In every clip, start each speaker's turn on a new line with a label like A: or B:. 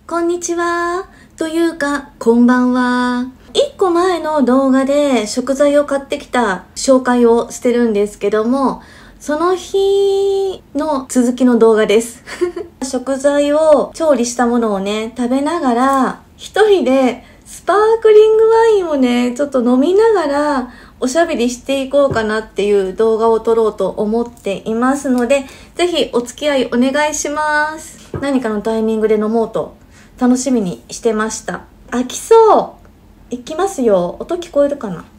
A: こんにちは。というか、こんばんは。1個前の動画で食材を買ってきた紹介をしてるんですけども、その日の続きの動画です。食材を調理したものをね、食べながら、一人でスパークリングワインをね、ちょっと飲みながらおしゃべりしていこうかなっていう動画を撮ろうと思っていますので、ぜひお付き合いお願いします。何かのタイミングで飲もうと楽しみにしてました。飽きそう。いきますよ。音聞こえるかな。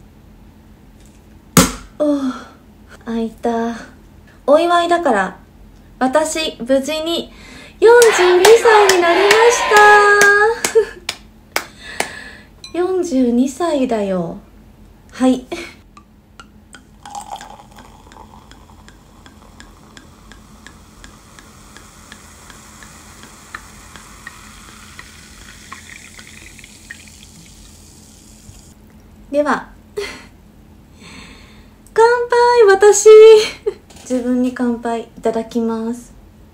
A: 開いた。お祝いだから、私、無事に42歳になりました。42歳だよ。はい。では、乾杯、私。自分に乾杯いただきます。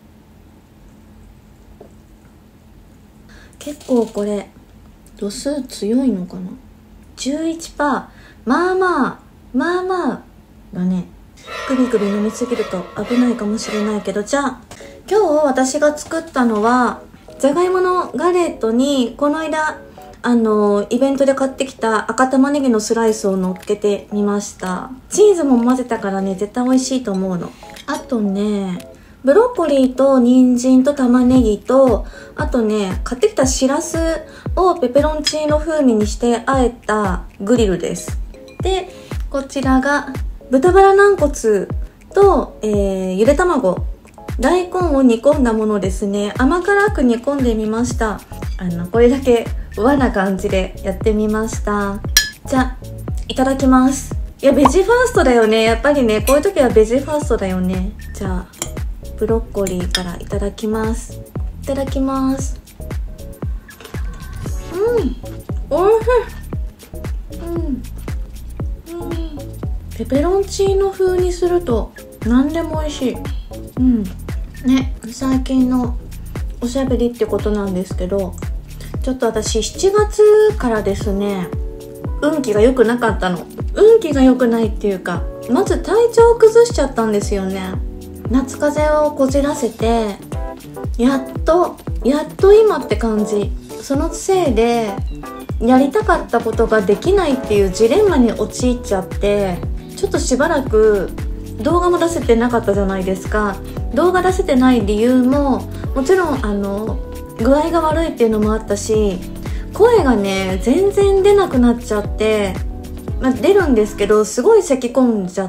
A: 結構これ度数強いのかな。 11%。 まあまあだね。グビグビ飲みすぎると危ないかもしれないけど、じゃあ今日私が作ったのはじゃがいものガレットにこの間イベントで買ってきた赤玉ねぎのスライスを乗っけてみました。チーズも混ぜたからね、絶対美味しいと思うの。あとね、ブロッコリーと人参と玉ねぎと、あとね、買ってきたしらすをペペロンチーノ風味にしてあえたグリルです。で、こちらが豚バラ軟骨と、ゆで卵、大根を煮込んだものですね。甘辛く煮込んでみました。これだけ和な感じでやってみました。じゃあいただきます。いや、ベジファーストだよね。やっぱりね、こういう時はベジファーストだよね。じゃあブロッコリーからいただきます。いただきます。おいしい。ペペロンチーノ風にすると何でも美味しい。ね、最近のおしゃべりってことなんですけど、ちょっと私7月からですね、運気が良くなかったの。運気が良くないっていうか、まず体調を崩しちゃったんですよね。夏風邪をこじらせて、やっと今って感じ。そのせいでやりたかったことができないっていうジレンマに陥っちゃって、ちょっとしばらく動画も出せてなかったじゃないですか。動画出せてない理由ももちろん具合が悪いっていうのもあったし、声がね全然出なくなっちゃって、出るんですけどすごい咳込んじゃって、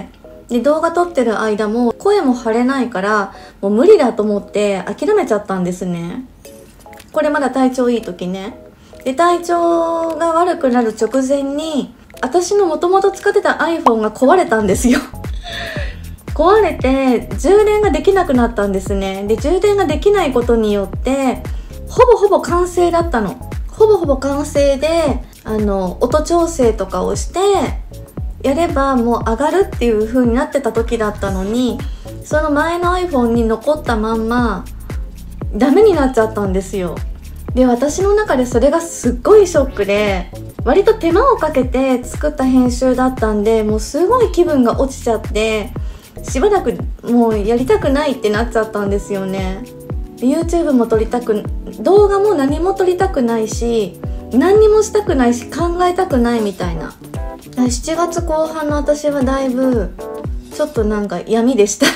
A: で動画撮ってる間も声も張れないからもう無理だと思って諦めちゃったんですね。これまだ体調いい時ね。で体調が悪くなる直前に私のもともと使ってた iPhone が壊れたんですよ。壊れて充電ができなくなったんですね。で充電ができないことによってほぼ完成だったの。ほぼ完成で音調整とかをしてやればもう上がるっていう風になってた時だったのに、その前の iPhone に残ったまんまダメになっちゃったんですよ。で私の中でそれがすっごいショックで、割と手間をかけて作った編集だったんで、もうすごい気分が落ちちゃって、しばらくもうやりたくないってなっちゃったんですよね。で YouTube も撮りたく、動画も何も撮りたくないし、何にもしたくないし考えたくないみたいな。7月後半の私はだいぶちょっとなんか闇でした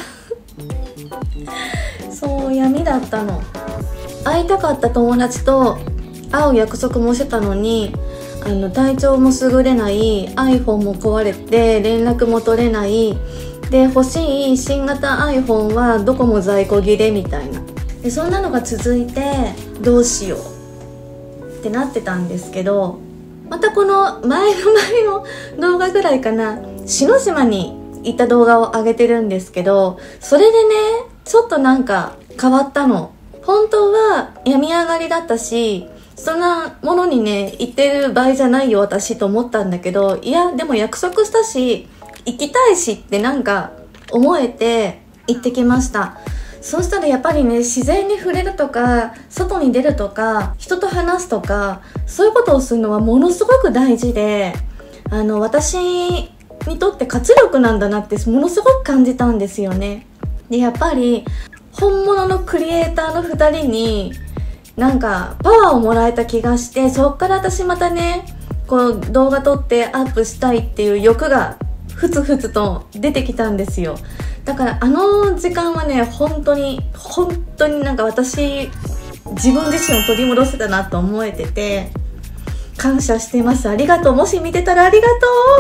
A: そう闇だったの。会いたかった友達と会う約束もしてたのに、体調も優れない、 iPhone も壊れて連絡も取れない、で欲しい新型 iPhone はどこも在庫切れみたいな。でそんなのが続いてどうしようってなってたんですけど、またこの前の動画ぐらいかな、篠島に行った動画を上げてるんですけど、それでねちょっとなんか変わったの。本当は病み上がりだったし、そんなものにね行ってる場合じゃないよ私と思ったんだけど、いやでも約束したし行きたいしってなんか思えて行ってきました。 そうしたらやっぱりね、自然に触れるとか外に出るとか人と話すとか、そういうことをするのはものすごく大事で、私にとって活力なんだなってものすごく感じたんですよね。でやっぱり本物のクリエイターの2人になんかパワーをもらえた気がして、そっから私またねこう動画撮ってアップしたいっていう欲がふつふつと出てきたんですよ。だから時間はね、本当になんか私自分自身を取り戻せたなと思えてて、感謝してます。ありがとう。もし見てたらありがと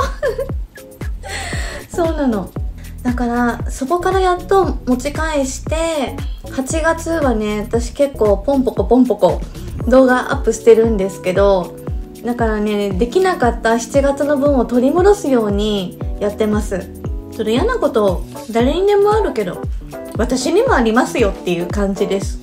A: うそうなの。だからそこからやっと持ち返して、8月はね私結構ポンポコ動画アップしてるんですけど、だからねできなかった7月の分を取り戻すようにやってます。ちょっと嫌なこと誰にでもあるけど私にもありますよっていう感じです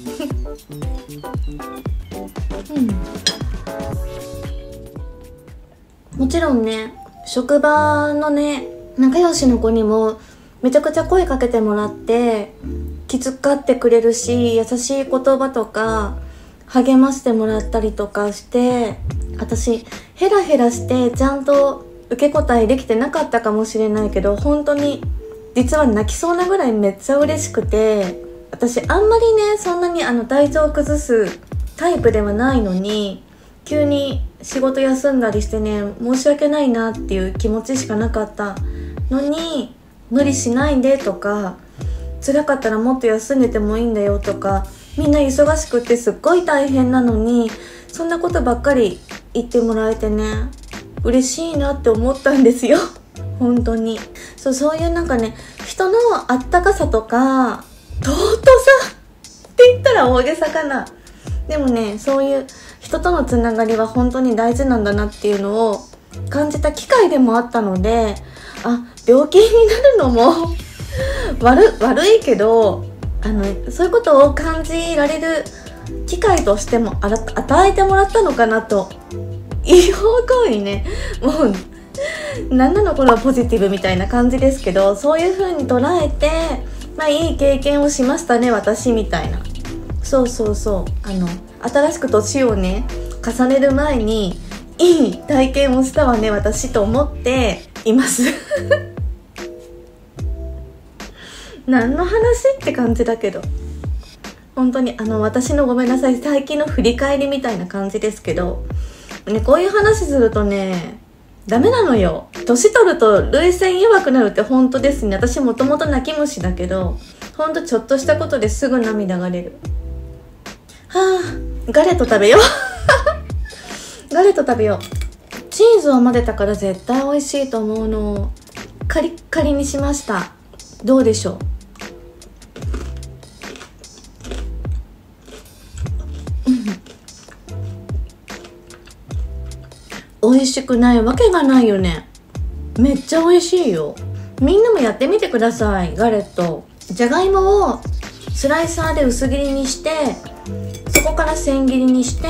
A: もちろんね、職場のね仲良しの子にもめちゃくちゃ声かけてもらって気遣ってくれるし、優しい言葉とか励ましてもらったりとかして、私ヘラヘラしてちゃんと受け答えできてなかったかもしれないけど、本当に実は泣きそうなぐらいめっちゃ嬉しくて、私あんまりねそんなに体調を崩すタイプではないのに、急に仕事休んだりしてね申し訳ないなっていう気持ちしかなかったのに、無理しないでとか、辛かったらもっと休んでてもいいんだよとか、みんな忙しくってすっごい大変なのにそんなことばっかり言ってもらえてね、嬉しいなって思ったんですよ本当に。そういうなんかね、人のあったかさとか尊さって言ったら大げさかな。でもね、そういう人とのつながりは本当に大事なんだなっていうのを感じた機会でもあったので、病気になるのも悪いけどそういうことを感じられる機会としても与えてもらったのかなという方向にね、もう何なのこれはポジティブみたいな感じですけど、そういう風に捉えて、いい経験をしましたね私みたいな。そう新しく年をね重ねる前にいい体験をしたわね私と思っています何の話って感じだけど、本当に私のごめんなさい最近の振り返りみたいな感じですけどね、こういう話するとねダメなのよ。年取ると涙腺弱くなるって本当ですね。私もともと泣き虫だけど、本当ちょっとしたことですぐ涙が出る。ガレット食べようガレット食べよう。チーズを混ぜたから絶対美味しいと思うの。カリッカリにしました。どうでしょう美味しくないわけがないよね。めっちゃ美味しいよ。みんなもやってみてください。ガレット、じゃがいもをスライサーで薄切りにして、そこから千切りにして、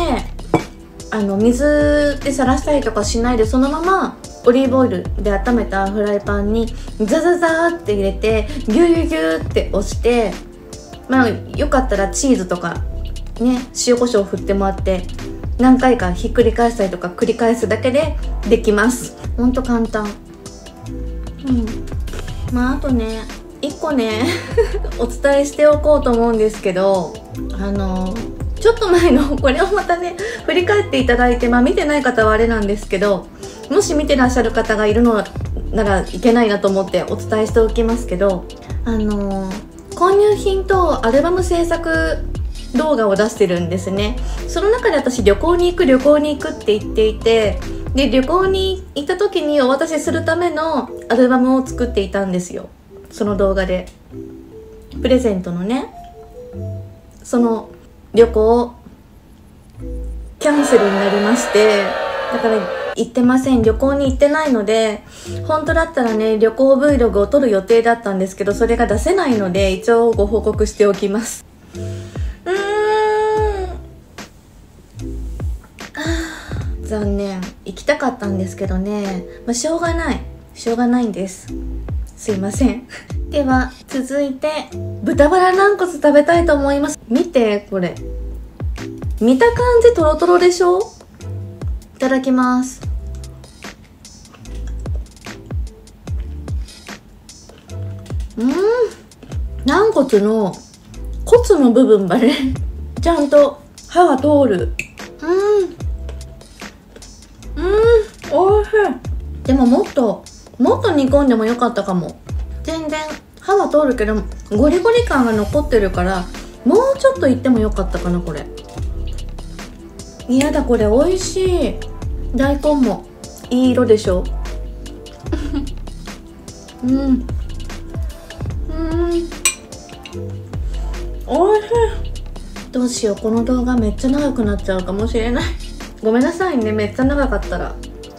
A: 水でさらしたりとかしないでそのままオリーブオイルで温めたフライパンにザザザーって入れてギュギュギュって押して、よかったらチーズとかね塩コショウ振ってもらって何回かひっくり返したりとか繰り返すだけでできます。ほんと簡単。あとね1個ねお伝えしておこうと思うんですけど、ちょっと前のこれをまたね振り返っていただいて、見てない方はあれなんですけど、もし見てらっしゃる方がいるのならいけないなと思ってお伝えしておきますけど、購入品とアルバム制作動画を出してるんですね。その中で私旅行に行くって言っていて、で旅行に行った時にお渡しするためのアルバムを作っていたんですよ。その動画でプレゼントのね、その旅行キャンセルになりまして、だから行ってません。旅行に行ってないので、本当だったらね旅行 Vlog を撮る予定だったんですけど、それが出せないので一応ご報告しておきます。残念。行きたかったんですけどね、しょうがないんです。すいませんでは続いて豚バラ軟骨食べたいと思います。見てこれ、見た感じトロトロでしょ。いただきます。軟骨の骨の部分がねちゃんと歯が通る。おいしい。でももっと煮込んでもよかったかも。全然歯は通るけどゴリゴリ感が残ってるから、もうちょっといってもよかったかな。これいやだ、これ美味しい。大根もいい色でしょおいしい。どうしよう、この動画めっちゃ長くなっちゃうかもしれないごめんなさいね、めっちゃ長かったら。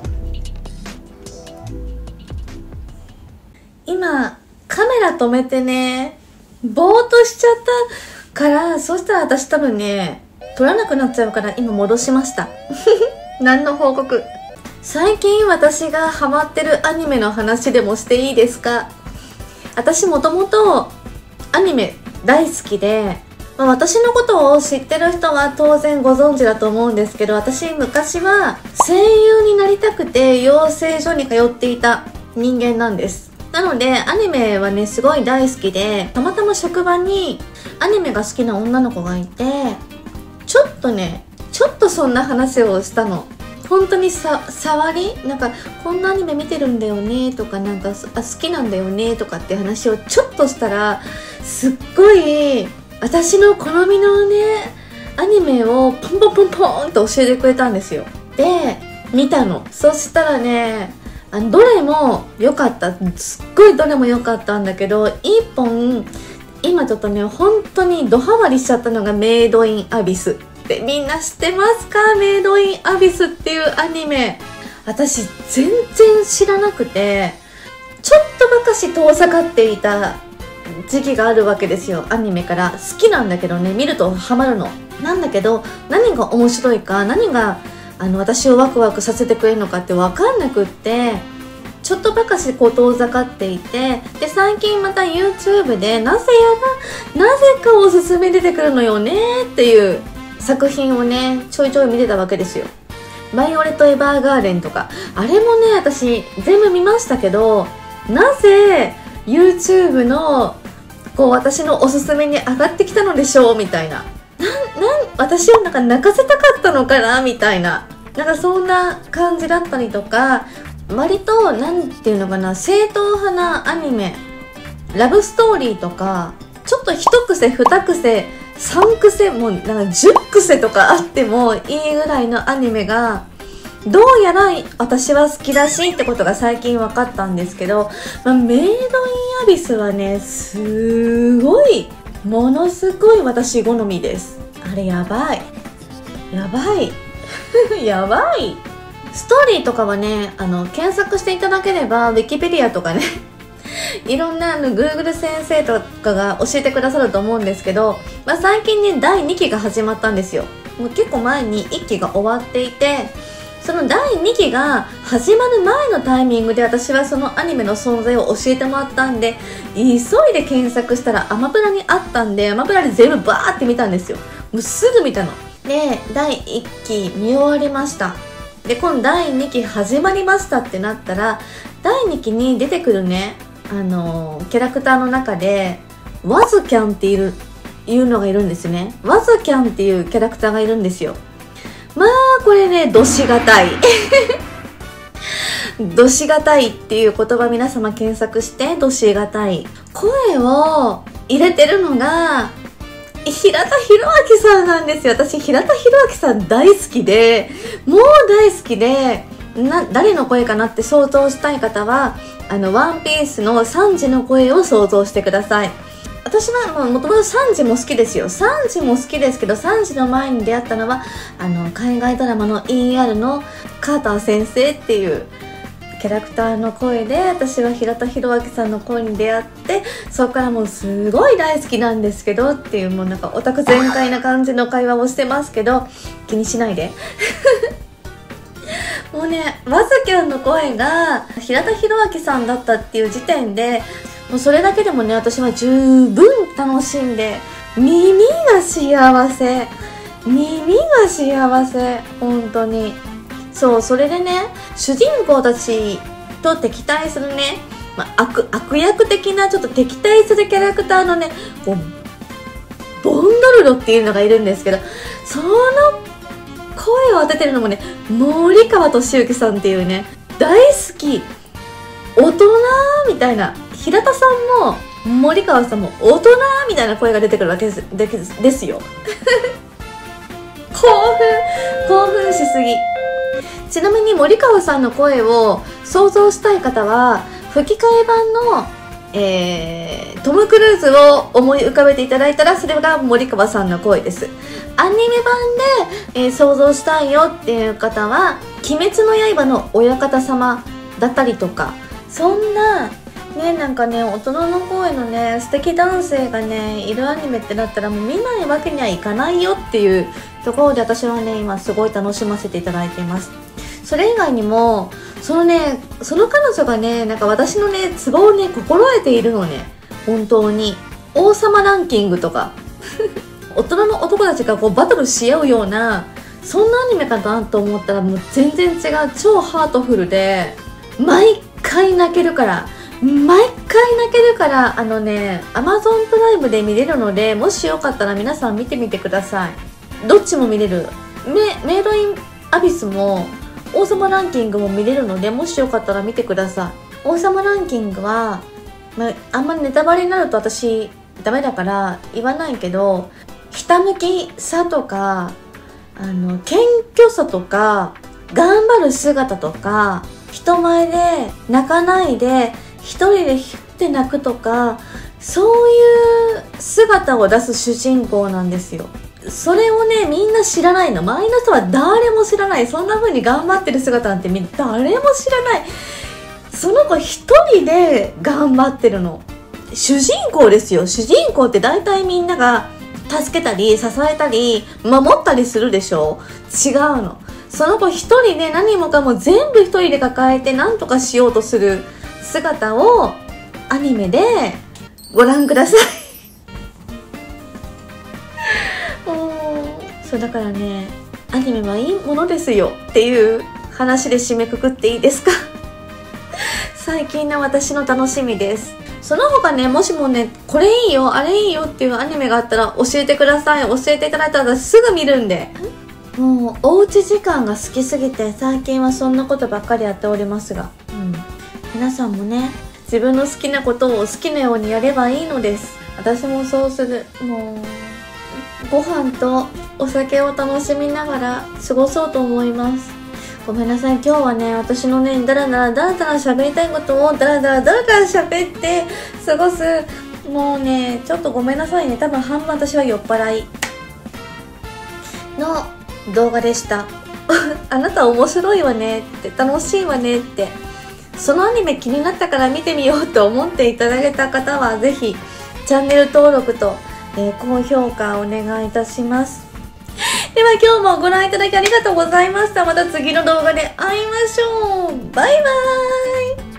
A: 今カメラ止めてね、ぼーっとしちゃったから、そしたら私多分ね撮らなくなっちゃうから、今戻しました何の報告。最近私がハマってるアニメの話でもしていいですか？私もともとアニメ大好きで、私のことを知ってる人は当然ご存知だと思うんですけど、私昔は声優になりたくて養成所に通っていた人間なんです。なのでアニメはねすごい大好きで、たまたま職場にアニメが好きな女の子がいて、ちょっとそんな話をしたの。本当に触りなんか、こんなアニメ見てるんだよねとか、なんか好きなんだよねとかって話をちょっとしたら、すっごい私の好みのねアニメをポンポンポンポンと教えてくれたんですよ。で見たの。そしたらね、どれも良かった。すっごいどれも良かったんだけど、一本今ちょっとね本当にドハマりしちゃったのがメイドインアビス。ってみんな知ってますか？メイドインアビスっていうアニメ、私全然知らなくて、ちょっとばかし遠ざかっていた時期があるわけですよ。アニメから好きなんだけどね、見るとハマるのなんだけど、何が面白いか、何が私をワクワクさせてくれるのかって分かんなくって、ちょっとばかし遠ざかっていて、で最近また YouTube でなぜかおすすめ出てくるのよねっていう作品をねちょいちょい見てたわけですよ。バイオレット・エヴァーガーデンとか、あれもね私全部見ましたけど、なぜ YouTube の私のおすすめに上がってきたのでしょうみたいな、私をなんか泣かせたかったのかなみたいな、なんかそんな感じだったりとか、割となんていうのかな、正統派なアニメ、ラブストーリーとか、ちょっと一癖二癖3癖もうなんか10癖とかあってもいいぐらいのアニメがどうやら私は好きらしいってことが最近分かったんですけど、メイドインアビスはねすごい、ものすごい私好みです。あれやばいやばいやばい。ストーリーとかはね検索していただければウィキペディアとかねいろんなGoogle 先生とかが教えてくださると思うんですけど、最近ね第2期が始まったんですよ。もう結構前に1期が終わっていて、その第2期が始まる前のタイミングで私はそのアニメの存在を教えてもらったんで、急いで検索したらアマプラにあったんで、アマプラで全部バーって見たんですよ。もうすぐ見たので、第1期見終わりました。で今度第2期始まりましたってなったら、第2期に出てくるねキャラクターの中でワズキャンっていうのがいるんですね。ワズキャンっていうキャラクターがいるんですよ。これねどしがたいどしがたいっていう言葉、皆様検索してどしがたい。声を入れてるのが平田博明さんなんですよ。私平田博明さん大好きで、もう大好きで、誰の声かなって想像したい方はワンピースのサンジの声を想像してください。私はもともとサンジも好きですよ。サンジも好きですけど、サンジの前に出会ったのは海外ドラマの ER のカーター先生っていうキャラクターの声で、私は平田博明さんの声に出会って、そこからもうすごい大好きなんですけどっていう、もうなんかオタク全開な感じの会話をしてますけど気にしないでもうねワズキャンの声が平田博明さんだったっていう時点でもうそれだけでもね、私は十分楽しんで、耳が幸せ、耳が幸せ、本当に。そう、それでね、主人公たちと敵対するね、悪役的なちょっと敵対するキャラクターのね、こうボンドルロっていうのがいるんですけど、その声を当ててるのもね、森川俊之さんっていうね、大好き大人みたいな、平田さんも森川さんも大人みたいな声が出てくるわけですよ興奮しすぎ。ちなみに森川さんの声を想像したい方は吹き替え版の、トム・クルーズを思い浮かべていただいたら、それが森川さんの声です。アニメ版で、想像したいよっていう方は鬼滅の刃の親方様だったりとか、そんなね、なんかね、大人の声のね、素敵男性がねいるアニメってなったら、もう見ないわけにはいかないよっていうところで、私はね今すごい楽しませていただいています。それ以外にもその彼女がね、なんか私のねツボをね心得ているのね、本当に。王様ランキングとか大人の男たちがこうバトルし合うような、そんなアニメかなと思ったら、もう全然違う。超ハートフルで毎回泣けるから、Amazon プライムで見れるので、もしよかったら皆さん見てみてください。どっちも見れる。メイドインアビスも王様ランキングも見れるので、もしよかったら見てください。王様ランキングは、あんまりネタバレになると私ダメだから言わないけど、ひたむきさとか謙虚さとか頑張る姿とか、人前で泣かないで一人でひって泣くとか、そういう姿を出す主人公なんですよ。それをねみんな知らないの。周りの人は誰も知らない。そんな風に頑張ってる姿なんて誰も知らない。その子一人で頑張ってるの。主人公ですよ。主人公って大体みんなが助けたり支えたり守ったりするでしょ。違うの。その子一人で何もかも全部一人で抱えて何とかしようとする姿をアニメでご覧くださいそうだからね、アニメはいいものですよっていう話で締めくくっていいですか最近の私の楽しみです。その他ね、もしもねこれいいよあれいいよっていうアニメがあったら教えてください。教えていただいたらすぐ見るんで。もうおうち時間が好きすぎて最近はそんなことばっかりやっておりますが、皆さんもね自分の好きなことを好きなようにやればいいのです。私もそうする。もうご飯とお酒を楽しみながら過ごそうと思います。ごめんなさい、今日はね私のねだらだら喋りたいことをだらだら喋って過ごす、もうねちょっとごめんなさいね。多分半分私は酔っ払いの動画でしたあなた面白いわねって、楽しいわねって、そのアニメ気になったから見てみようと思っていただけた方はぜひチャンネル登録と、高評価お願いいたします。では今日もご覧いただきありがとうございました。また次の動画で会いましょう。バイバーイ。